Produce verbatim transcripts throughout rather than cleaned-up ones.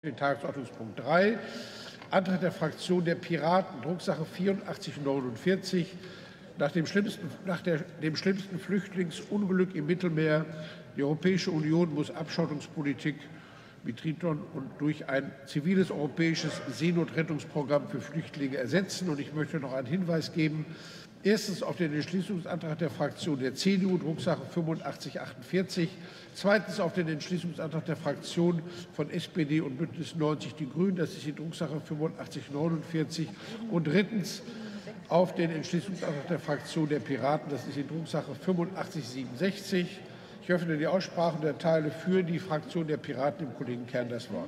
Tagesordnungspunkt drei, Antrag der Fraktion der Piraten, Drucksache vierundachtzig neunundvierzig, nach dem schlimmsten, nach der, dem schlimmsten Flüchtlingsunglück im Mittelmeer. Die Europäische Union muss Abschottungspolitik mit Triton und durch ein ziviles europäisches Seenotrettungsprogramm für Flüchtlinge ersetzen. Und ich möchte noch einen Hinweis geben. Erstens auf den Entschließungsantrag der Fraktion der C D U, Drucksache fünfundachtzig achtundvierzig. Zweitens auf den Entschließungsantrag der Fraktion von S P D und Bündnis neunzig Die Grünen, das ist die Drucksache fünfundachtzig neunundvierzig. Und drittens auf den Entschließungsantrag der Fraktion der Piraten, das ist die Drucksache fünfundachtzig siebenundsechzig. Ich öffne die Aussprache und erteile für die Fraktion der Piraten dem Kollegen Kern das Wort.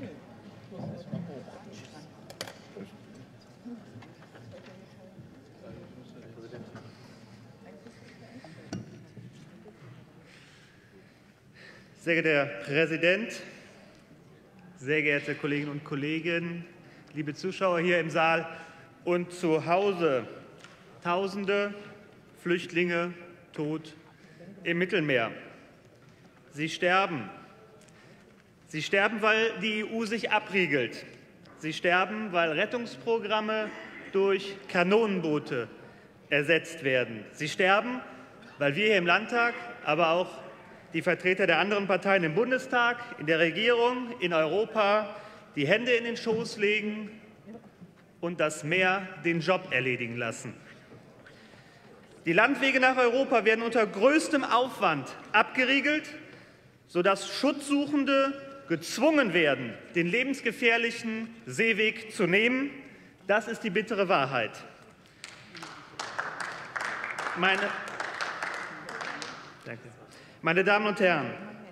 Sehr geehrter Herr Präsident, sehr geehrte Kolleginnen und Kollegen, liebe Zuschauer hier im Saal und zu Hause. Tausende Flüchtlinge tot im Mittelmeer. Sie sterben. Sie sterben, weil die E U sich abriegelt. Sie sterben, weil Rettungsprogramme durch Kanonenboote ersetzt werden. Sie sterben, weil wir hier im Landtag, aber auch die Vertreter der anderen Parteien im Bundestag, in der Regierung, in Europa die Hände in den Schoß legen und das Meer den Job erledigen lassen. Die Landwege nach Europa werden unter größtem Aufwand abgeriegelt, sodass Schutzsuchende gezwungen werden, den lebensgefährlichen Seeweg zu nehmen. Das ist die bittere Wahrheit. Meine, Danke. Meine Damen und Herren,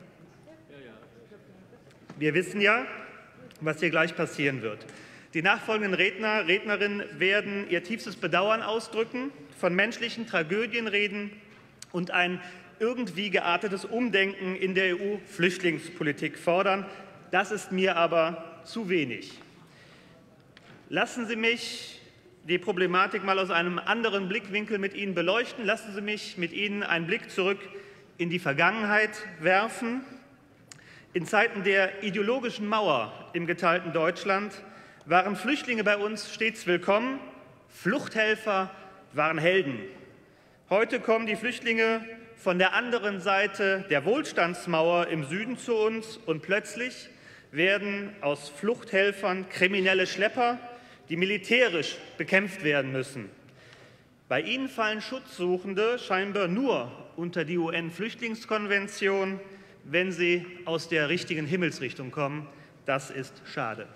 wir wissen ja, was hier gleich passieren wird. Die nachfolgenden Redner, Rednerinnen werden ihr tiefstes Bedauern ausdrücken, von menschlichen Tragödien reden und ein irgendwie geartetes Umdenken in der E U-Flüchtlingspolitik fordern. Das ist mir aber zu wenig. Lassen Sie mich die Problematik mal aus einem anderen Blickwinkel mit Ihnen beleuchten. Lassen Sie mich mit Ihnen einen Blick zurück in die Vergangenheit werfen. In Zeiten der ideologischen Mauer im geteilten Deutschland waren Flüchtlinge bei uns stets willkommen. Fluchthelfer waren Helden. Heute kommen die Flüchtlinge von der anderen Seite der Wohlstandsmauer im Süden zu uns und plötzlich werden aus Fluchthelfern kriminelle Schlepper, die militärisch bekämpft werden müssen. Bei ihnen fallen Schutzsuchende scheinbar nur unter die U N-Flüchtlingskonvention, wenn sie aus der richtigen Himmelsrichtung kommen. Das ist schade.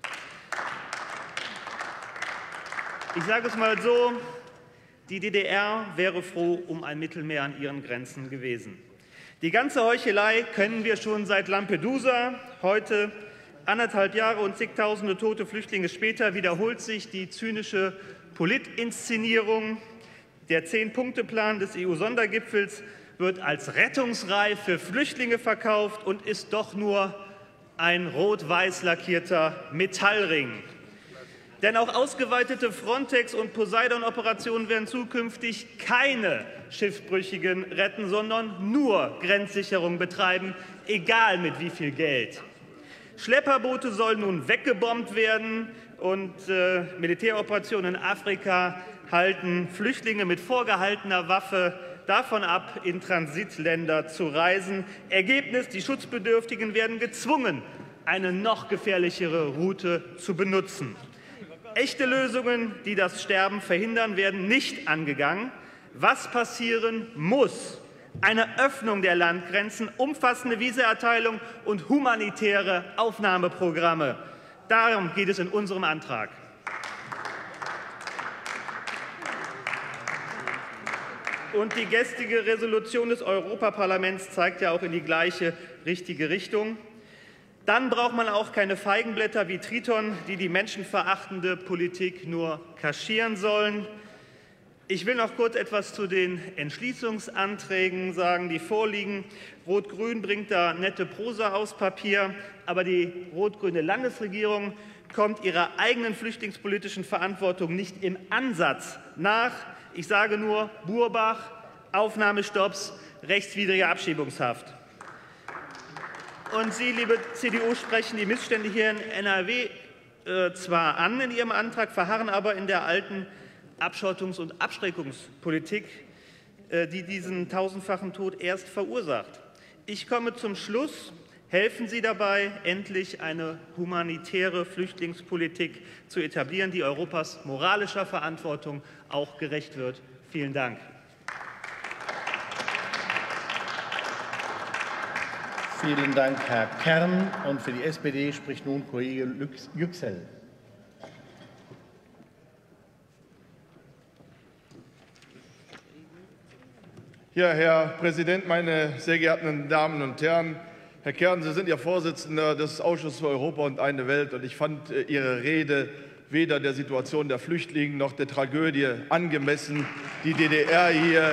Ich sage es mal so, die D D R wäre froh um ein Mittelmeer an ihren Grenzen gewesen. Die ganze Heuchelei kennen wir schon seit Lampedusa. Heute, anderthalb Jahre und zigtausende tote Flüchtlinge später, wiederholt sich die zynische Politinszenierung. Der Zehn-Punkte-Plan des E U-Sondergipfels wird als rettungsreif für Flüchtlinge verkauft und ist doch nur ein rot-weiß lackierter Metallring. Denn auch ausgeweitete Frontex- und Poseidon-Operationen werden zukünftig keine Schiffbrüchigen retten, sondern nur Grenzsicherung betreiben, egal mit wie viel Geld. Schlepperboote sollen nun weggebombt werden und äh, Militäroperationen in Afrika halten Flüchtlinge mit vorgehaltener Waffe davon ab, in Transitländer zu reisen. Ergebnis: Die Schutzbedürftigen werden gezwungen, eine noch gefährlichere Route zu benutzen. Echte Lösungen, die das Sterben verhindern, werden nicht angegangen. Was passieren muss? Eine Öffnung der Landgrenzen, umfassende Visaerteilung und humanitäre Aufnahmeprogramme. Darum geht es in unserem Antrag. Und die gestrige Resolution des Europaparlaments zeigt ja auch in die gleiche richtige Richtung. Dann braucht man auch keine Feigenblätter wie Triton, die die menschenverachtende Politik nur kaschieren sollen. Ich will noch kurz etwas zu den Entschließungsanträgen sagen, die vorliegen. Rot-Grün bringt da nette Prosa aufs Papier, aber die rot-grüne Landesregierung kommt ihrer eigenen flüchtlingspolitischen Verantwortung nicht im Ansatz nach. Ich sage nur Burbach, Aufnahmestopps, rechtswidrige Abschiebungshaft. Und Sie, liebe C D U, sprechen die Missstände hier in N R W äh, zwar an in Ihrem Antrag, verharren aber in der alten Abschottungs- und Abschreckungspolitik, äh, die diesen tausendfachen Tod erst verursacht. Ich komme zum Schluss. Helfen Sie dabei, endlich eine humanitäre Flüchtlingspolitik zu etablieren, die Europas moralischer Verantwortung auch gerecht wird. Vielen Dank. Vielen Dank, Herr Kern. Und für die S P D spricht nun Kollege Yüksel. Ja, Herr Präsident, meine sehr geehrten Damen und Herren! Herr Kern, Sie sind ja Vorsitzender des Ausschusses für Europa und eine Welt. Und ich fand Ihre Rede weder der Situation der Flüchtlinge noch der Tragödie angemessen, die D D R hier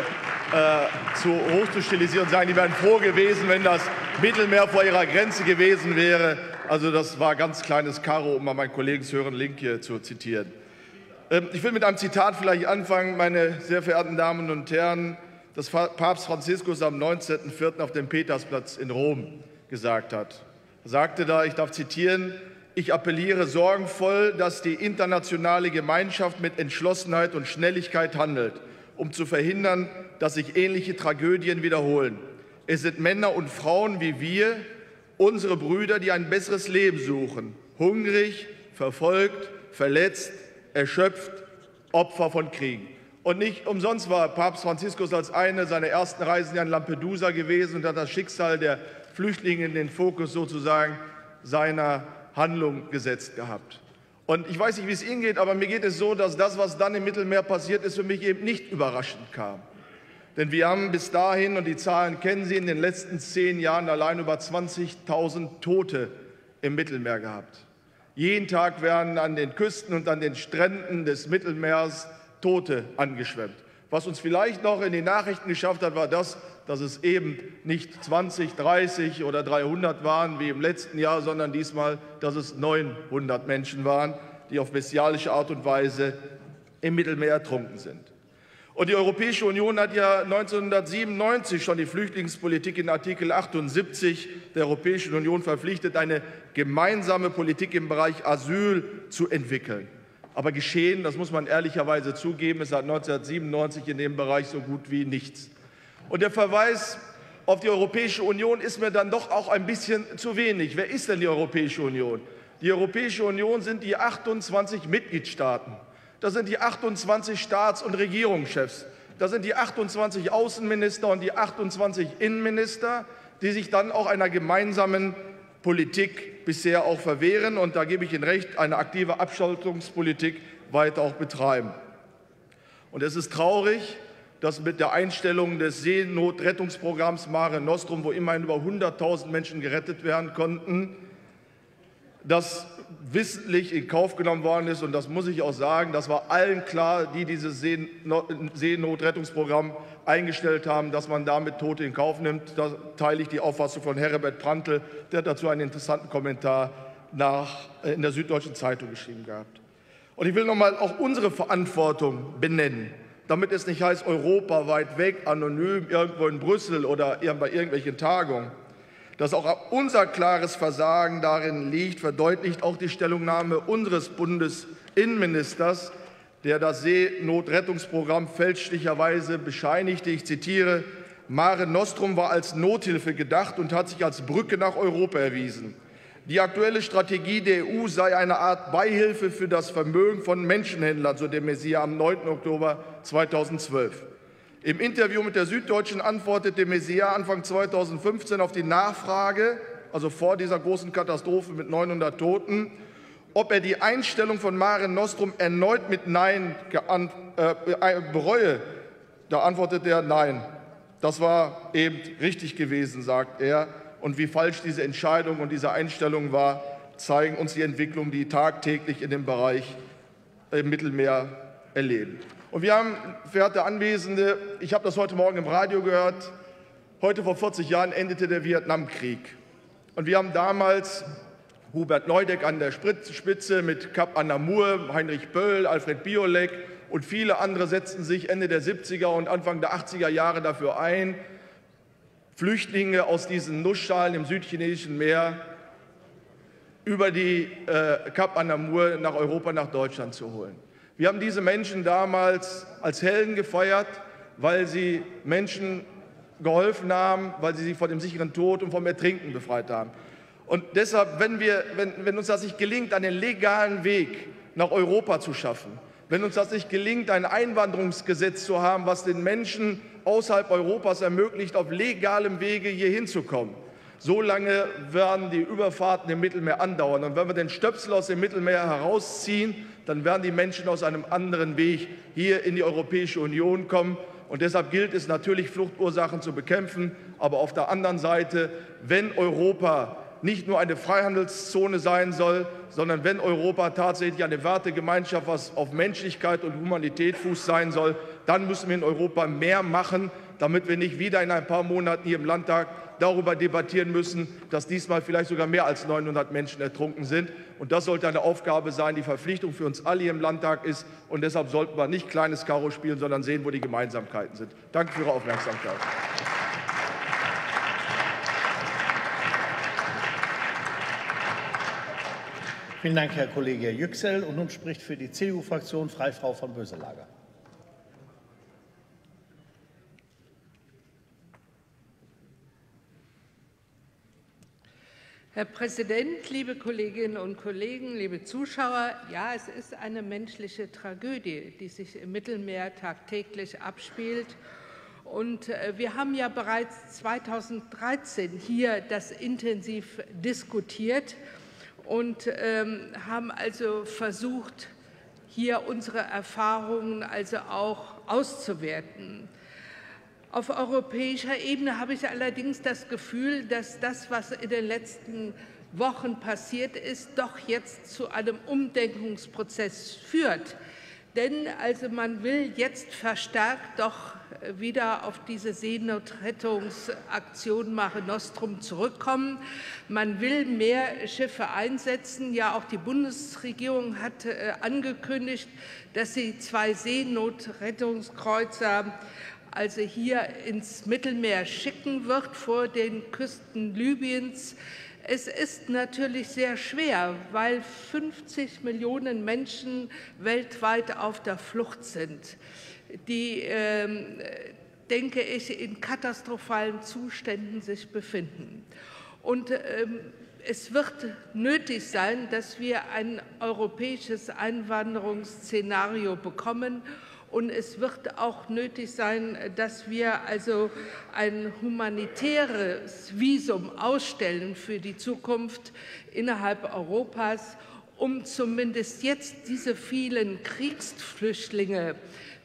äh, zu hoch zu stilisieren und sagen, die wären froh gewesen, wenn das Mittelmeer vor ihrer Grenze gewesen wäre. Also das war ganz kleines Karo, um mal meinen Kollegen Sören Link hier zu zitieren. Ähm, ich will mit einem Zitat vielleicht anfangen, meine sehr verehrten Damen und Herren, das Papst Franziskus am neunzehnten vierten auf dem Petersplatz in Rom gesagt hat. Er sagte da, ich darf zitieren, ich appelliere sorgenvoll, dass die internationale Gemeinschaft mit Entschlossenheit und Schnelligkeit handelt, um zu verhindern, dass sich ähnliche Tragödien wiederholen. Es sind Männer und Frauen wie wir, unsere Brüder, die ein besseres Leben suchen, hungrig, verfolgt, verletzt, erschöpft, Opfer von Kriegen. Und nicht umsonst war Papst Franziskus als eine seiner ersten Reisen an Lampedusa gewesen und hat das Schicksal der Flüchtlinge in den Fokus sozusagen seiner Handlung gesetzt gehabt. Und ich weiß nicht, wie es Ihnen geht, aber mir geht es so, dass das, was dann im Mittelmeer passiert ist, für mich eben nicht überraschend kam. Denn wir haben bis dahin, und die Zahlen kennen Sie, in den letzten zehn Jahren allein über zwanzigtausend Tote im Mittelmeer gehabt. Jeden Tag werden an den Küsten und an den Stränden des Mittelmeers Tote angeschwemmt. Was uns vielleicht noch in den Nachrichten geschafft hat, war das, dass es eben nicht zwanzig, dreißig oder dreihundert waren wie im letzten Jahr, sondern diesmal, dass es neunhundert Menschen waren, die auf bestialische Art und Weise im Mittelmeer ertrunken sind. Und die Europäische Union hat ja neunzehnhundertsiebenundneunzig schon die Flüchtlingspolitik in Artikel achtundsiebzig der Europäischen Union verpflichtet, eine gemeinsame Politik im Bereich Asyl zu entwickeln. Aber geschehen, das muss man ehrlicherweise zugeben, ist seit neunzehnhundertsiebenundneunzig in dem Bereich so gut wie nichts. Und der Verweis auf die Europäische Union ist mir dann doch auch ein bisschen zu wenig. Wer ist denn die Europäische Union? Die Europäische Union sind die achtundzwanzig Mitgliedstaaten. Das sind die achtundzwanzig Staats- und Regierungschefs. Das sind die achtundzwanzig Außenminister und die achtundzwanzig Innenminister, die sich dann auch einer gemeinsamen Politik bisher auch verwehren und da gebe ich Ihnen recht, eine aktive Abschottungspolitik weiter auch betreiben. Und es ist traurig, dass mit der Einstellung des Seenotrettungsprogramms Mare Nostrum, wo immerhin über hunderttausend Menschen gerettet werden konnten, das wissentlich in Kauf genommen worden ist. Und das muss ich auch sagen, das war allen klar, die dieses Seenotrettungsprogramm eingestellt haben, dass man damit Tote in Kauf nimmt. Da teile ich die Auffassung von Herbert Prantl, der hat dazu einen interessanten Kommentar nach, in der Süddeutschen Zeitung geschrieben gehabt. Und ich will noch mal auch unsere Verantwortung benennen, damit es nicht heißt, Europa weit weg, anonym, irgendwo in Brüssel oder bei irgendwelchen Tagungen. Dass auch unser klares Versagen darin liegt, verdeutlicht auch die Stellungnahme unseres Bundesinnenministers, der das Seenotrettungsprogramm fälschlicherweise bescheinigte. Ich zitiere, Mare Nostrum war als Nothilfe gedacht und hat sich als Brücke nach Europa erwiesen. Die aktuelle Strategie der E U sei eine Art Beihilfe für das Vermögen von Menschenhändlern, so de Maizière am neunten Oktober zweitausendzwölf. Im Interview mit der Süddeutschen antwortete de Maizière Anfang zweitausendfünfzehn auf die Nachfrage, also vor dieser großen Katastrophe mit neunhundert Toten, ob er die Einstellung von Mare Nostrum erneut mit Nein äh, bereue. Da antwortete er Nein. Das war eben richtig gewesen, sagt er. Und wie falsch diese Entscheidung und diese Einstellung war, zeigen uns die Entwicklungen, die tagtäglich in dem Bereich im Mittelmeer erleben. Und wir haben, verehrte Anwesende, ich habe das heute Morgen im Radio gehört, heute vor vierzig Jahren endete der Vietnamkrieg. Und wir haben damals Hubert Neudeck an der Spitze mit Cap Anamur, Heinrich Böll, Alfred Biolek und viele andere setzten sich Ende der siebziger und Anfang der achtziger Jahre dafür ein, Flüchtlinge aus diesen Nussschalen im südchinesischen Meer über die äh, Kap an-Amur nach Europa, nach Deutschland zu holen. Wir haben diese Menschen damals als Helden gefeiert, weil sie Menschen geholfen haben, weil sie sie vor dem sicheren Tod und vom Ertrinken befreit haben. Und deshalb, wenn, wir, wenn, wenn uns das nicht gelingt, einen legalen Weg nach Europa zu schaffen, wenn uns das nicht gelingt, ein Einwanderungsgesetz zu haben, was den Menschen außerhalb Europas ermöglicht, auf legalem Wege hier hinzukommen, so lange werden die Überfahrten im Mittelmeer andauern. Und wenn wir den Stöpsel aus dem Mittelmeer herausziehen, dann werden die Menschen aus einem anderen Weg hier in die Europäische Union kommen. Und deshalb gilt es natürlich, Fluchtursachen zu bekämpfen. Aber auf der anderen Seite, wenn Europa nicht nur eine Freihandelszone sein soll, sondern wenn Europa tatsächlich eine Wertegemeinschaft, was auf Menschlichkeit und Humanität fußt, sein soll, dann müssen wir in Europa mehr machen, damit wir nicht wieder in ein paar Monaten hier im Landtag darüber debattieren müssen, dass diesmal vielleicht sogar mehr als neunhundert Menschen ertrunken sind. Und das sollte eine Aufgabe sein, die Verpflichtung für uns alle hier im Landtag ist. Und deshalb sollten wir nicht kleines Karo spielen, sondern sehen, wo die Gemeinsamkeiten sind. Danke für Ihre Aufmerksamkeit. Vielen Dank, Herr Kollege Yüksel. Und nun spricht für die C D U-Fraktion Freifrau von Böselager. Herr Präsident, liebe Kolleginnen und Kollegen, liebe Zuschauer! Ja, es ist eine menschliche Tragödie, die sich im Mittelmeer tagtäglich abspielt. Und wir haben ja bereits zweitausenddreizehn hier das intensiv diskutiert und ähm, haben also versucht, hier unsere Erfahrungen also auch auszuwerten. Auf europäischer Ebene habe ich allerdings das Gefühl, dass das, was in den letzten Wochen passiert ist, doch jetzt zu einem Umdenkungsprozess führt. Denn also man will jetzt verstärkt doch wieder auf diese Seenotrettungsaktion Mare Nostrum zurückkommen. Man will mehr Schiffe einsetzen. Ja, auch die Bundesregierung hat angekündigt, dass sie zwei Seenotrettungskreuzer also hier ins Mittelmeer schicken wird vor den Küsten Libyens. Es ist natürlich sehr schwer, weil fünfzig Millionen Menschen weltweit auf der Flucht sind, die, äh, denke ich, in katastrophalen Zuständen sich befinden. Und äh, es wird nötig sein, dass wir ein europäisches Einwanderungsszenario bekommen. Und es wird auch nötig sein, dass wir also ein humanitäres Visum ausstellen für die Zukunft innerhalb Europas, um zumindest jetzt diese vielen Kriegsflüchtlinge,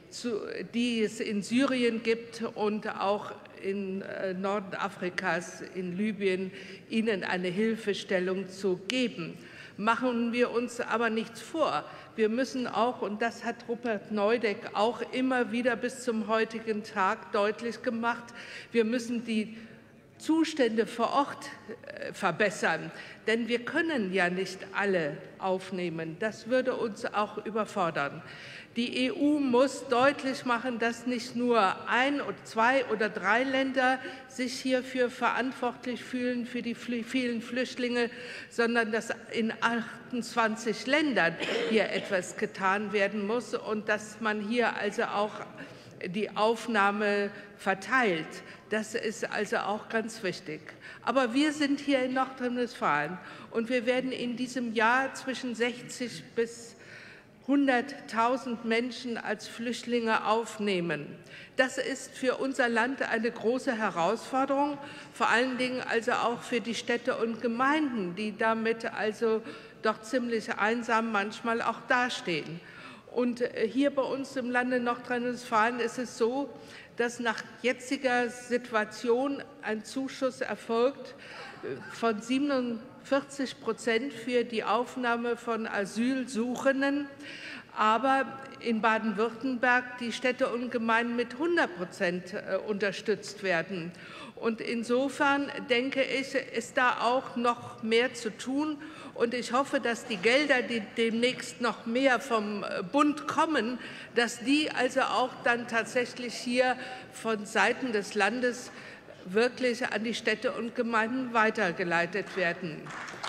die es in Syrien gibt und auch im Norden Afrikas, in Libyen, ihnen eine Hilfestellung zu geben. Machen wir uns aber nichts vor. Wir müssen auch, und das hat Rupert Neudeck auch immer wieder bis zum heutigen Tag deutlich gemacht, wir müssen die Zustände vor Ort verbessern. Denn wir können ja nicht alle aufnehmen. Das würde uns auch überfordern. Die E U muss deutlich machen, dass nicht nur ein oder zwei oder drei Länder sich hierfür verantwortlich fühlen, für die vielen Flüchtlinge, sondern dass in achtundzwanzig Ländern hier etwas getan werden muss und dass man hier also auch die Aufnahme verteilt. Das ist also auch ganz wichtig. Aber wir sind hier in Nordrhein-Westfalen und wir werden in diesem Jahr zwischen sechzig bis hunderttausend Menschen als Flüchtlinge aufnehmen. Das ist für unser Land eine große Herausforderung, vor allen Dingen also auch für die Städte und Gemeinden, die damit also doch ziemlich einsam manchmal auch dastehen. Und hier bei uns im Lande Nordrhein-Westfalen ist es so, dass nach jetziger Situation ein Zuschuss erfolgt von siebenundvierzig Prozent für die Aufnahme von Asylsuchenden, aber in Baden-Württemberg die Städte und Gemeinden mit hundert Prozent unterstützt werden. Und insofern denke ich, ist da auch noch mehr zu tun. Und ich hoffe, dass die Gelder, die demnächst noch mehr vom Bund kommen, dass die also auch dann tatsächlich hier von Seiten des Landes wirklich an die Städte und Gemeinden weitergeleitet werden.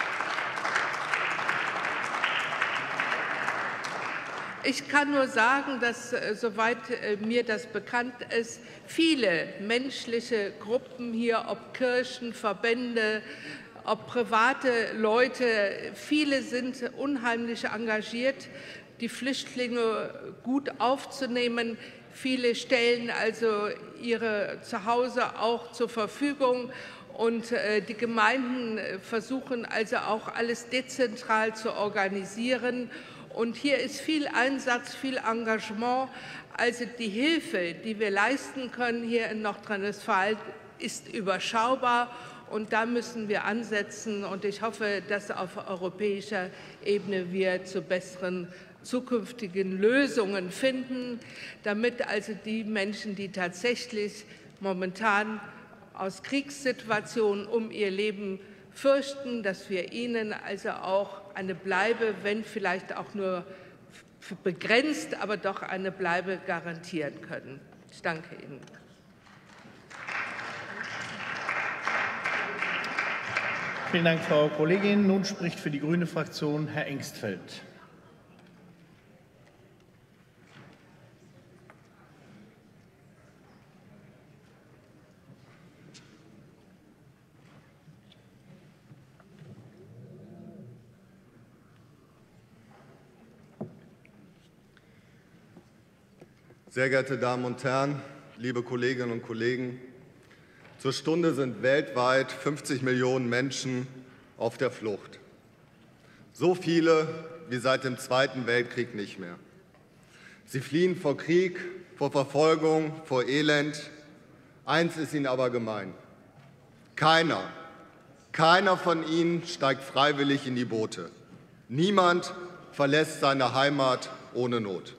Ich kann nur sagen, dass, soweit mir das bekannt ist, viele menschliche Gruppen hier, ob Kirchen, Verbände, ob private Leute, viele sind unheimlich engagiert, die Flüchtlinge gut aufzunehmen. Viele stellen also ihre Zuhause auch zur Verfügung. Und die Gemeinden versuchen also auch alles dezentral zu organisieren. Und hier ist viel Einsatz, viel Engagement. Also die Hilfe, die wir leisten können hier in Nordrhein-Westfalen, ist überschaubar. Und da müssen wir ansetzen. Und ich hoffe, dass auf europäischer Ebene wir zu besseren zukünftigen Lösungen finden, damit also die Menschen, die tatsächlich momentan aus Kriegssituationen um ihr Leben fürchten, dass wir ihnen also auch eine Bleibe, wenn vielleicht auch nur begrenzt, aber doch eine Bleibe garantieren können. Ich danke Ihnen. Vielen Dank, Frau Kollegin. Nun spricht für die Grüne Fraktion Herr Engstfeld. Sehr geehrte Damen und Herren, liebe Kolleginnen und Kollegen! Zur Stunde sind weltweit fünfzig Millionen Menschen auf der Flucht. So viele wie seit dem Zweiten Weltkrieg nicht mehr. Sie fliehen vor Krieg, vor Verfolgung, vor Elend. Eins ist ihnen aber gemein. Keiner, keiner von ihnen steigt freiwillig in die Boote. Niemand verlässt seine Heimat ohne Not.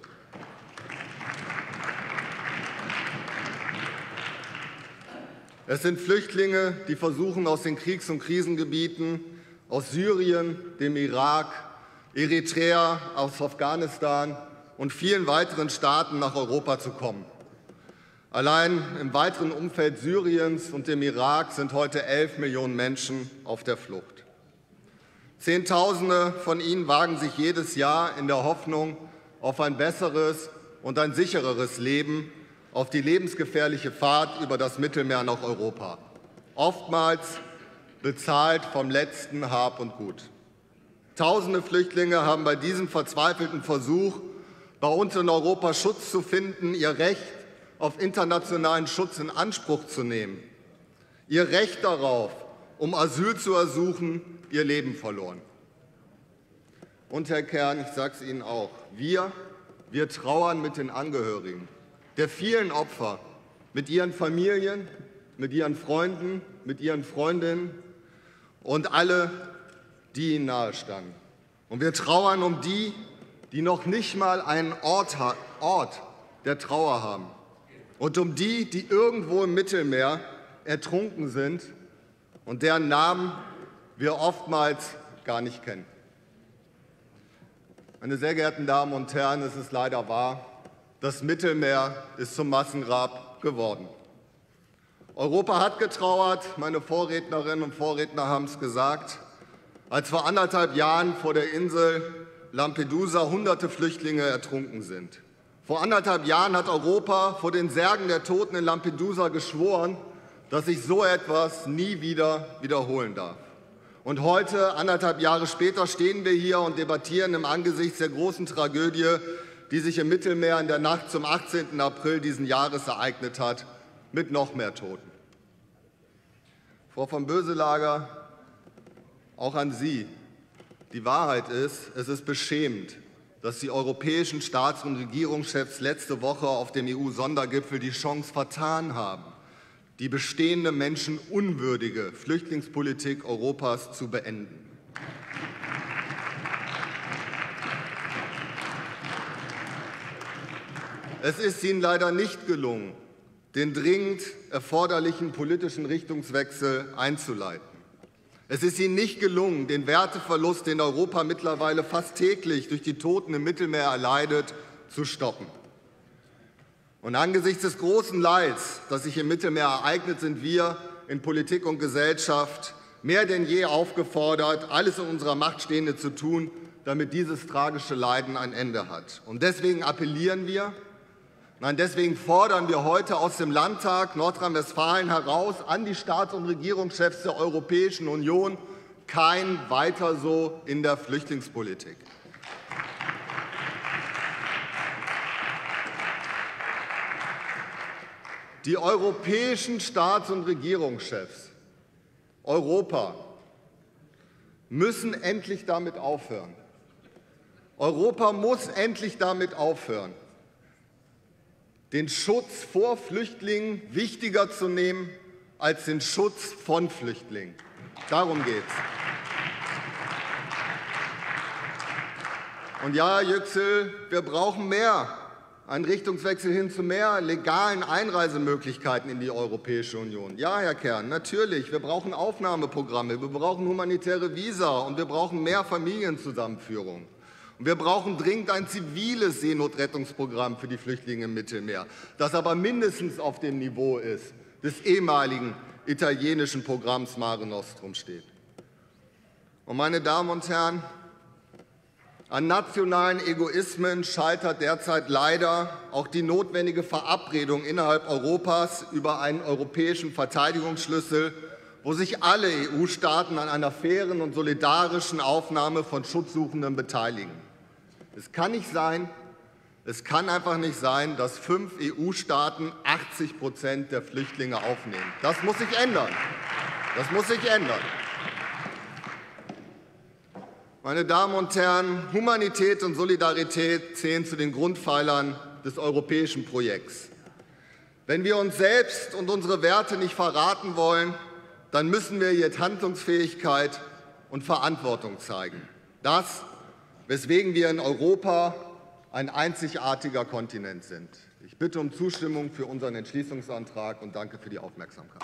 Es sind Flüchtlinge, die versuchen, aus den Kriegs- und Krisengebieten, aus Syrien, dem Irak, Eritrea, aus Afghanistan und vielen weiteren Staaten nach Europa zu kommen. Allein im weiteren Umfeld Syriens und dem Irak sind heute elf Millionen Menschen auf der Flucht. Zehntausende von ihnen wagen sich jedes Jahr in der Hoffnung auf ein besseres und ein sichereres Leben auf die lebensgefährliche Fahrt über das Mittelmeer nach Europa, oftmals bezahlt vom letzten Hab und Gut. Tausende Flüchtlinge haben bei diesem verzweifelten Versuch, bei uns in Europa Schutz zu finden, ihr Recht auf internationalen Schutz in Anspruch zu nehmen, ihr Recht darauf, um Asyl zu ersuchen, ihr Leben verloren. Und Herr Kern, ich sage es Ihnen auch, wir, wir trauern mit den Angehörigen der vielen Opfer, mit ihren Familien, mit ihren Freunden, mit ihren Freundinnen und alle, die ihnen nahestanden. Und wir trauern um die, die noch nicht mal einen Ort, Ort der Trauer haben. Und um die, die irgendwo im Mittelmeer ertrunken sind und deren Namen wir oftmals gar nicht kennen. Meine sehr geehrten Damen und Herren, es ist leider wahr, das Mittelmeer ist zum Massengrab geworden. Europa hat getrauert, meine Vorrednerinnen und Vorredner haben es gesagt, als vor anderthalb Jahren vor der Insel Lampedusa hunderte Flüchtlinge ertrunken sind. Vor anderthalb Jahren hat Europa vor den Särgen der Toten in Lampedusa geschworen, dass sich so etwas nie wieder wiederholen darf. Und heute, anderthalb Jahre später, stehen wir hier und debattieren im Angesicht der großen Tragödie, die sich im Mittelmeer in der Nacht zum achtzehnten April diesen Jahres ereignet hat, mit noch mehr Toten. Frau von Böselager, auch an Sie. Die Wahrheit ist, es ist beschämend, dass die europäischen Staats- und Regierungschefs letzte Woche auf dem E U-Sondergipfel die Chance vertan haben, die bestehende menschenunwürdige Flüchtlingspolitik Europas zu beenden. Es ist Ihnen leider nicht gelungen, den dringend erforderlichen politischen Richtungswechsel einzuleiten. Es ist Ihnen nicht gelungen, den Werteverlust, den Europa mittlerweile fast täglich durch die Toten im Mittelmeer erleidet, zu stoppen. Und angesichts des großen Leids, das sich im Mittelmeer ereignet, sind wir in Politik und Gesellschaft mehr denn je aufgefordert, alles in unserer Macht Stehende zu tun, damit dieses tragische Leiden ein Ende hat. Und deswegen appellieren wir, nein, deswegen fordern wir heute aus dem Landtag Nordrhein-Westfalen heraus an die Staats- und Regierungschefs der Europäischen Union: kein Weiter so in der Flüchtlingspolitik. Die europäischen Staats- und Regierungschefs, Europa, müssen endlich damit aufhören. Europa muss endlich damit aufhören, den Schutz vor Flüchtlingen wichtiger zu nehmen als den Schutz von Flüchtlingen. Darum geht's. Und ja, Yüksel, wir brauchen mehr. Einen Richtungswechsel hin zu mehr legalen Einreisemöglichkeiten in die Europäische Union. Ja, Herr Kern, natürlich. Wir brauchen Aufnahmeprogramme, wir brauchen humanitäre Visa und wir brauchen mehr Familienzusammenführung. Und wir brauchen dringend ein ziviles Seenotrettungsprogramm für die Flüchtlinge im Mittelmeer, das aber mindestens auf dem Niveau ist, des ehemaligen italienischen Programms Mare Nostrum steht. Und meine Damen und Herren, an nationalen Egoismen scheitert derzeit leider auch die notwendige Verabredung innerhalb Europas über einen europäischen Verteidigungsschlüssel, wo sich alle E U-Staaten an einer fairen und solidarischen Aufnahme von Schutzsuchenden beteiligen. Es kann nicht sein, es kann einfach nicht sein, dass fünf E U-Staaten achtzig Prozent der Flüchtlinge aufnehmen. Das muss sich ändern. Das muss sich ändern. Meine Damen und Herren, Humanität und Solidarität zählen zu den Grundpfeilern des europäischen Projekts. Wenn wir uns selbst und unsere Werte nicht verraten wollen, dann müssen wir jetzt Handlungsfähigkeit und Verantwortung zeigen. Das, weswegen wir in Europa ein einzigartiger Kontinent sind. Ich bitte um Zustimmung für unseren Entschließungsantrag und danke für die Aufmerksamkeit.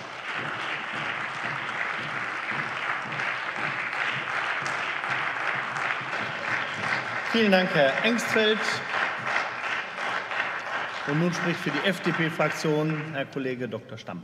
Vielen Dank, Herr Engstfeld. Und nun spricht für die F D P-Fraktion Herr Kollege Doktor Stamp.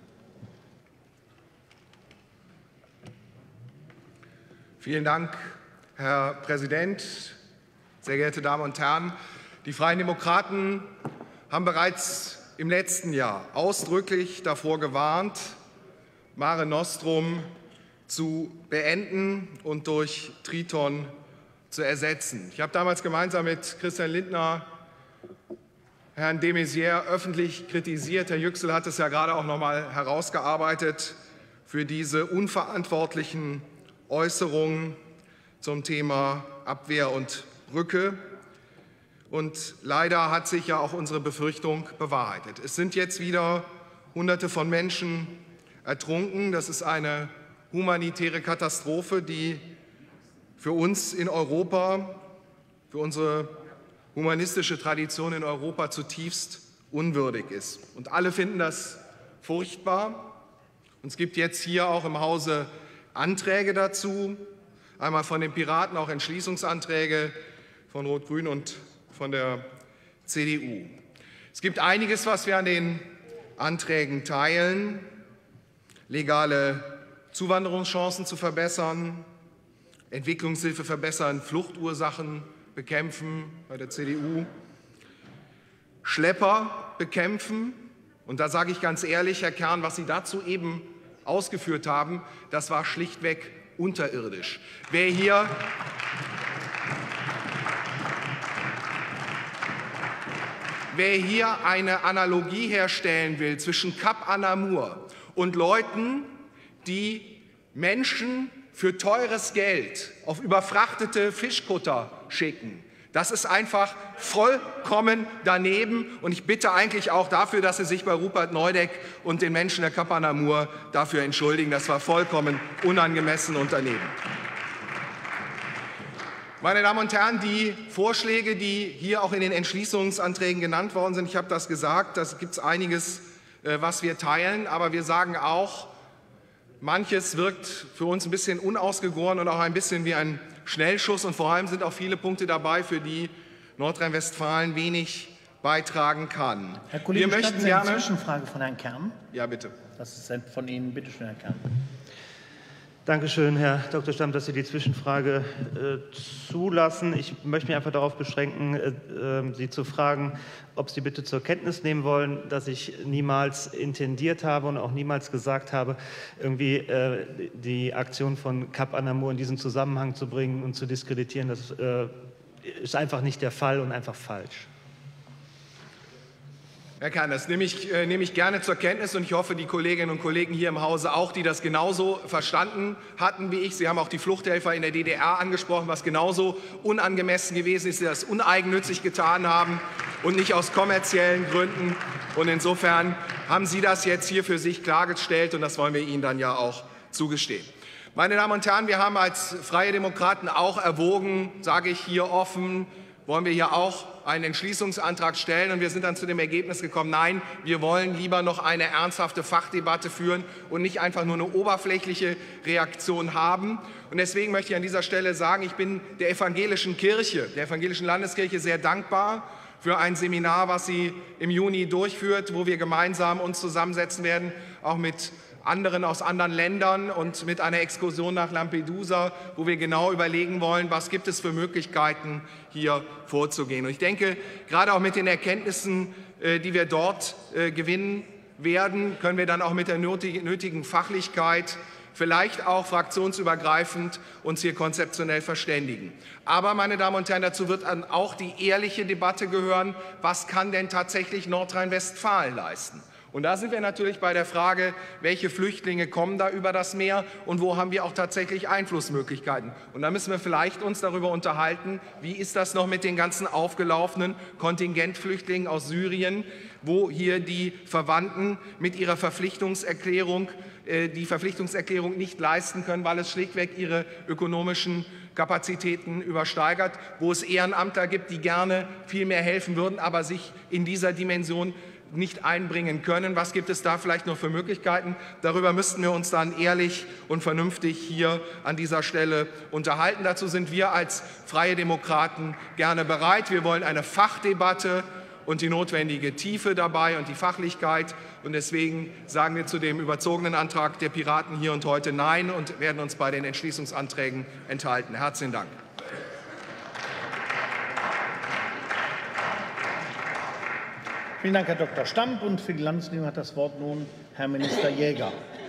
Vielen Dank, Herr Präsident, sehr geehrte Damen und Herren. Die Freien Demokraten haben bereits im letzten Jahr ausdrücklich davor gewarnt, Mare Nostrum zu beenden und durch Triton zu ersetzen. Ich habe damals gemeinsam mit Christian Lindner Herrn de Maizière öffentlich kritisiert. Herr Yüksel hat es ja gerade auch noch mal herausgearbeitet für diese unverantwortlichen Äußerungen zum Thema Abwehr und Brücke. Und leider hat sich ja auch unsere Befürchtung bewahrheitet. Es sind jetzt wieder Hunderte von Menschen ertrunken. Das ist eine humanitäre Katastrophe, die für uns in Europa, für unsere humanistische Tradition in Europa zutiefst unwürdig ist. Und alle finden das furchtbar. Und es gibt jetzt hier auch im Hause Anträge dazu, einmal von den Piraten, auch Entschließungsanträge von Rot-Grün und von der C D U. Es gibt einiges, was wir an den Anträgen teilen: legale Zuwanderungschancen zu verbessern, Entwicklungshilfe verbessern, Fluchtursachen bekämpfen bei der C D U, Schlepper bekämpfen. Und da sage ich ganz ehrlich, Herr Kern, was Sie dazu eben ausgeführt haben, das war schlichtweg unterirdisch. Wer hier Wer hier eine Analogie herstellen will zwischen Kap Anamur und Leuten, die Menschen für teures Geld auf überfrachtete Fischkutter schicken, das ist einfach vollkommen daneben. Und ich bitte eigentlich auch dafür, dass Sie sich bei Rupert Neudeck und den Menschen der Kap Anamur dafür entschuldigen. Das war vollkommen unangemessen und daneben. Meine Damen und Herren, die Vorschläge, die hier auch in den Entschließungsanträgen genannt worden sind, ich habe das gesagt, da gibt es einiges, was wir teilen, aber wir sagen auch, manches wirkt für uns ein bisschen unausgegoren und auch ein bisschen wie ein Schnellschuss, und vor allem sind auch viele Punkte dabei, für die Nordrhein-Westfalen wenig beitragen kann. Herr Kollege, wir möchten Sie gerne eine Zwischenfrage von Herrn Kern. Ja, bitte. Das ist von Ihnen. Bitte schön, Herr Kern. Danke schön, Herr Doktor Stamm, dass Sie die Zwischenfrage äh, zulassen. Ich möchte mich einfach darauf beschränken, äh, äh, Sie zu fragen, ob Sie bitte zur Kenntnis nehmen wollen, dass ich niemals intendiert habe und auch niemals gesagt habe, irgendwie äh, die Aktion von Cap Anamur in diesen Zusammenhang zu bringen und zu diskreditieren. Das äh, ist einfach nicht der Fall und einfach falsch. Herr Kern, das nehme ich, äh, nehme ich gerne zur Kenntnis und ich hoffe, die Kolleginnen und Kollegen hier im Hause auch, die das genauso verstanden hatten wie ich. Sie haben auch die Fluchthelfer in der D D R angesprochen, was genauso unangemessen gewesen ist, die das uneigennützig getan haben und nicht aus kommerziellen Gründen. Und insofern haben Sie das jetzt hier für sich klargestellt und das wollen wir Ihnen dann ja auch zugestehen. Meine Damen und Herren, wir haben als Freie Demokraten auch erwogen, sage ich hier offen, wollen wir hier auch einen Entschließungsantrag stellen. Und wir sind dann zu dem Ergebnis gekommen, nein, wir wollen lieber noch eine ernsthafte Fachdebatte führen und nicht einfach nur eine oberflächliche Reaktion haben. Und deswegen möchte ich an dieser Stelle sagen, ich bin der evangelischen Kirche, der evangelischen Landeskirche sehr dankbar für ein Seminar, was sie im Juni durchführt, wo wir gemeinsam uns zusammensetzen werden, auch mit anderen aus anderen Ländern und mit einer Exkursion nach Lampedusa, wo wir genau überlegen wollen, was gibt es für Möglichkeiten, hier vorzugehen. Und ich denke, gerade auch mit den Erkenntnissen, die wir dort gewinnen werden, können wir dann auch mit der nötigen Fachlichkeit vielleicht auch fraktionsübergreifend uns hier konzeptionell verständigen. Aber, meine Damen und Herren, dazu wird dann auch die ehrliche Debatte gehören, was kann denn tatsächlich Nordrhein-Westfalen leisten? Und da sind wir natürlich bei der Frage, welche Flüchtlinge kommen da über das Meer und wo haben wir auch tatsächlich Einflussmöglichkeiten. Und da müssen wir vielleicht uns darüber unterhalten, wie ist das noch mit den ganzen aufgelaufenen Kontingentflüchtlingen aus Syrien, wo hier die Verwandten mit ihrer Verpflichtungserklärung äh, die Verpflichtungserklärung nicht leisten können, weil es schlichtweg ihre ökonomischen Kapazitäten übersteigert, wo es Ehrenamtler gibt, die gerne viel mehr helfen würden, aber sich in dieser Dimension nicht einbringen können. Was gibt es da vielleicht noch für Möglichkeiten? Darüber müssten wir uns dann ehrlich und vernünftig hier an dieser Stelle unterhalten. Dazu sind wir als Freie Demokraten gerne bereit. Wir wollen eine Fachdebatte und die notwendige Tiefe dabei und die Fachlichkeit. Und deswegen sagen wir zu dem überzogenen Antrag der Piraten hier und heute Nein und werden uns bei den Entschließungsanträgen enthalten. Herzlichen Dank. Vielen Dank, Herr Doktor Stamp. Und für die Landesregierung hat das Wort nun Herr Minister Jäger.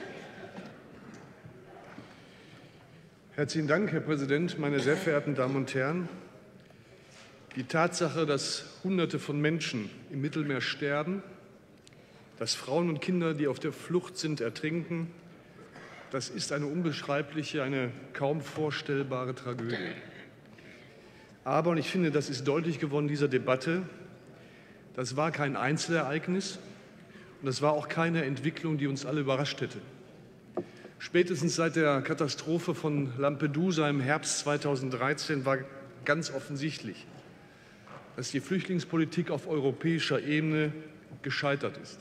Herzlichen Dank, Herr Präsident, meine sehr verehrten Damen und Herren. Die Tatsache, dass Hunderte von Menschen im Mittelmeer sterben, dass Frauen und Kinder, die auf der Flucht sind, ertrinken, das ist eine unbeschreibliche, eine kaum vorstellbare Tragödie. Aber, und ich finde, das ist deutlich geworden in dieser Debatte, das war kein Einzelereignis und das war auch keine Entwicklung, die uns alle überrascht hätte. Spätestens seit der Katastrophe von Lampedusa im Herbst zweitausenddreizehn war ganz offensichtlich, dass die Flüchtlingspolitik auf europäischer Ebene gescheitert ist.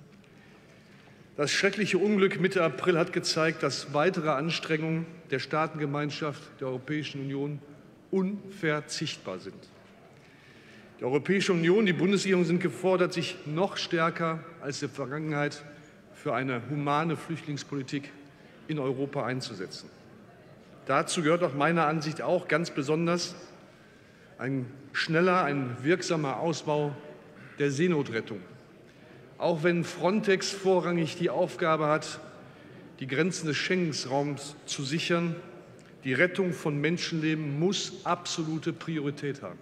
Das schreckliche Unglück Mitte April hat gezeigt, dass weitere Anstrengungen der Staatengemeinschaft der Europäischen Union unverzichtbar sind. Die Europäische Union, die Bundesregierung sind gefordert, sich noch stärker als in der Vergangenheit für eine humane Flüchtlingspolitik in Europa einzusetzen. Dazu gehört nach meiner Ansicht auch ganz besonders ein schneller, ein wirksamer Ausbau der Seenotrettung. Auch wenn Frontex vorrangig die Aufgabe hat, die Grenzen des Schengen-Raums zu sichern, die Rettung von Menschenleben muss absolute Priorität haben.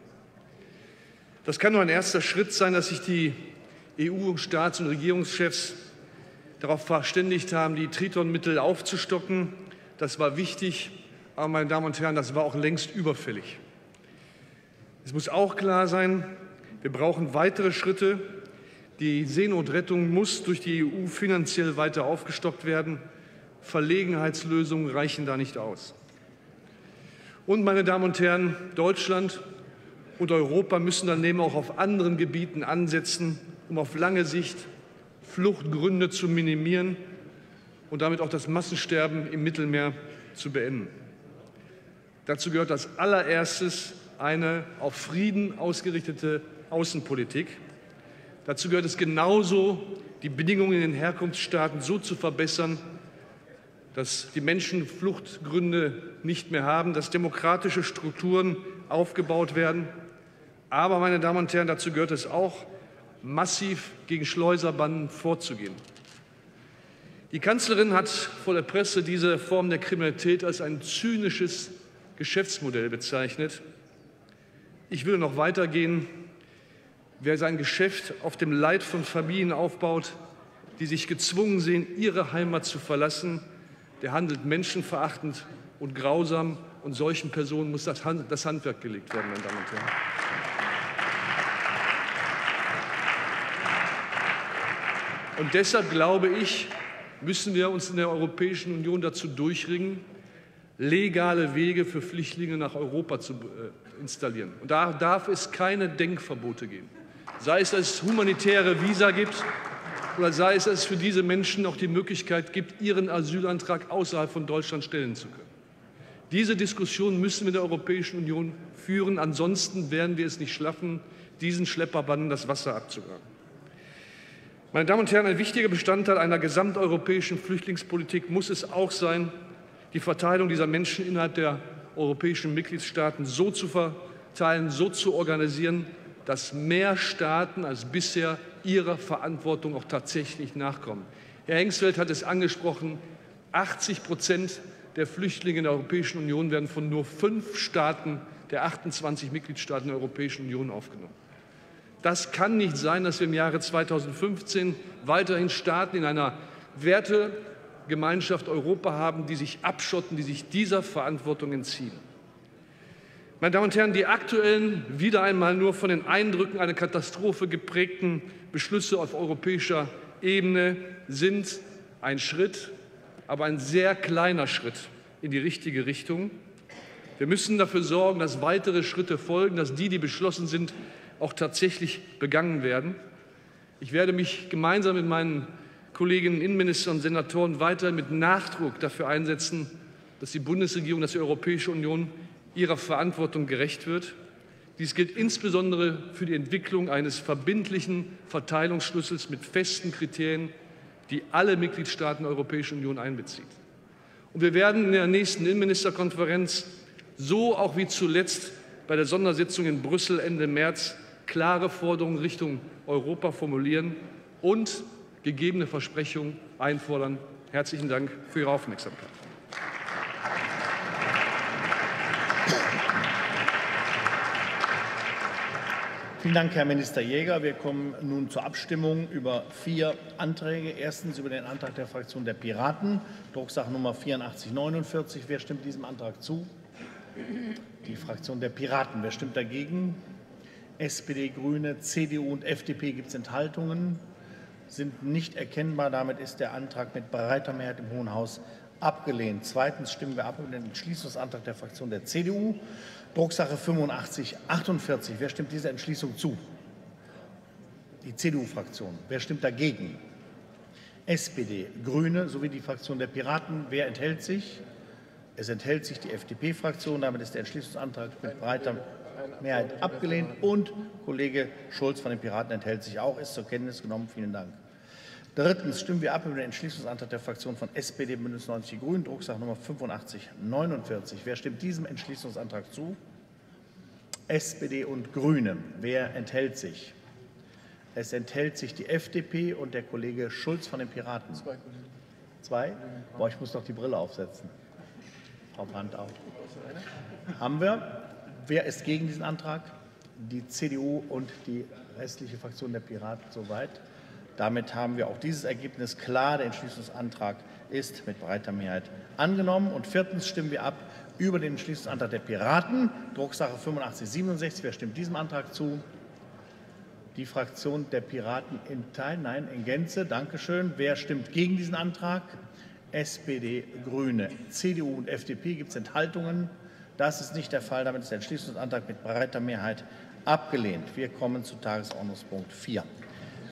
Das kann nur ein erster Schritt sein, dass sich die E U-Staats- und Regierungschefs darauf verständigt haben, die Triton-Mittel aufzustocken. Das war wichtig, aber, meine Damen und Herren, das war auch längst überfällig. Es muss auch klar sein, wir brauchen weitere Schritte. Die Seenotrettung muss durch die E U finanziell weiter aufgestockt werden. Verlegenheitslösungen reichen da nicht aus. Und, meine Damen und Herren, Deutschland und Europa müssen daneben auch auf anderen Gebieten ansetzen, um auf lange Sicht Fluchtgründe zu minimieren und damit auch das Massensterben im Mittelmeer zu beenden. Dazu gehört als allererstes eine auf Frieden ausgerichtete Außenpolitik. Dazu gehört es genauso, die Bedingungen in den Herkunftsstaaten so zu verbessern, dass die Menschen Fluchtgründe nicht mehr haben, dass demokratische Strukturen aufgebaut werden. Aber, meine Damen und Herren, dazu gehört es auch, massiv gegen Schleuserbanden vorzugehen. Die Kanzlerin hat vor der Presse diese Form der Kriminalität als ein zynisches Geschäftsmodell bezeichnet. Ich will noch weitergehen. Wer sein Geschäft auf dem Leid von Familien aufbaut, die sich gezwungen sehen, ihre Heimat zu verlassen, der handelt menschenverachtend und grausam, und solchen Personen muss das Handwerk gelegt werden, meine Damen und Herren. Und deshalb glaube ich, müssen wir uns in der Europäischen Union dazu durchringen, legale Wege für Flüchtlinge nach Europa zu äh, installieren. Und da darf es keine Denkverbote geben. Sei es, dass es humanitäre Visa gibt, oder sei es, dass es für diese Menschen auch die Möglichkeit gibt, ihren Asylantrag außerhalb von Deutschland stellen zu können. Diese Diskussion müssen wir in der Europäischen Union führen. Ansonsten werden wir es nicht schaffen, diesen Schlepperbanden das Wasser abzugraben. Meine Damen und Herren, ein wichtiger Bestandteil einer gesamteuropäischen Flüchtlingspolitik muss es auch sein, die Verteilung dieser Menschen innerhalb der europäischen Mitgliedstaaten so zu verteilen, so zu organisieren, dass mehr Staaten als bisher ihrer Verantwortung auch tatsächlich nachkommen. Herr Hengsfeld hat es angesprochen, achtzig Prozent der Flüchtlinge in der Europäischen Union werden von nur fünf Staaten der achtundzwanzig Mitgliedstaaten der Europäischen Union aufgenommen. Das kann nicht sein, dass wir im Jahre zweitausendfünfzehn weiterhin Staaten in einer Wertegemeinschaft Europa haben, die sich abschotten, die sich dieser Verantwortung entziehen. Meine Damen und Herren, die aktuellen, wieder einmal nur von den Eindrücken einer Katastrophe geprägten Beschlüsse auf europäischer Ebene sind ein Schritt, aber ein sehr kleiner Schritt in die richtige Richtung. Wir müssen dafür sorgen, dass weitere Schritte folgen, dass die, die beschlossen sind, auch tatsächlich begangen werden. Ich werde mich gemeinsam mit meinen Kolleginnen Innenministern und Senatoren weiter mit Nachdruck dafür einsetzen, dass die Bundesregierung, dass die Europäische Union ihrer Verantwortung gerecht wird. Dies gilt insbesondere für die Entwicklung eines verbindlichen Verteilungsschlüssels mit festen Kriterien, die alle Mitgliedstaaten der Europäischen Union einbezieht. Und wir werden in der nächsten Innenministerkonferenz, so auch wie zuletzt bei der Sondersitzung in Brüssel Ende März, klare Forderungen Richtung Europa formulieren und gegebene Versprechungen einfordern. Herzlichen Dank für Ihre Aufmerksamkeit. Vielen Dank, Herr Minister Jäger. Wir kommen nun zur Abstimmung über vier Anträge. Erstens über den Antrag der Fraktion der Piraten, Drucksache-Nummer vierundachtzig neunundvierzig. Wer stimmt diesem Antrag zu? Die Fraktion der Piraten. Wer stimmt dagegen? S P D, Grüne, C D U und F D P. Gibt es Enthaltungen? Sind nicht erkennbar. Damit ist der Antrag mit breiter Mehrheit im Hohen Haus abgelehnt. Zweitens stimmen wir ab über den Entschließungsantrag der Fraktion der C D U, Drucksache fünfundachtzig achtundvierzig. Wer stimmt dieser Entschließung zu? Die C D U-Fraktion. Wer stimmt dagegen? S P D, Grüne sowie die Fraktion der Piraten. Wer enthält sich? Es enthält sich die F D P-Fraktion. Damit ist der Entschließungsantrag mit breiter Mehrheit abgelehnt. Und Kollege Schulz von den Piraten enthält sich auch. Ist zur Kenntnis genommen. Vielen Dank. Drittens stimmen wir ab über den Entschließungsantrag der Fraktion von S P D, Bündnis neunzig Die Grünen, Drucksache Nummer fünfundachtzig neunundvierzig. Wer stimmt diesem Entschließungsantrag zu? S P D und Grüne. Wer enthält sich? Es enthält sich die F D P und der Kollege Schulz von den Piraten. Zwei? Zwei? Boah, ich muss noch die Brille aufsetzen. Frau Brandt auch. Haben wir. Wer ist gegen diesen Antrag? Die C D U und die restliche Fraktion der Piraten. Soweit. Damit haben wir auch dieses Ergebnis klar. Der Entschließungsantrag ist mit breiter Mehrheit angenommen. Und viertens stimmen wir ab über den Entschließungsantrag der Piraten, Drucksache fünfundachtzig siebenundsechzig. Wer stimmt diesem Antrag zu? Die Fraktion der Piraten in Teil, nein, in Gänze. Dankeschön. Wer stimmt gegen diesen Antrag? S P D, Grüne, C D U und F D P. Gibt es Enthaltungen? Das ist nicht der Fall. Damit ist der Entschließungsantrag mit breiter Mehrheit abgelehnt. Wir kommen zu Tagesordnungspunkt vier.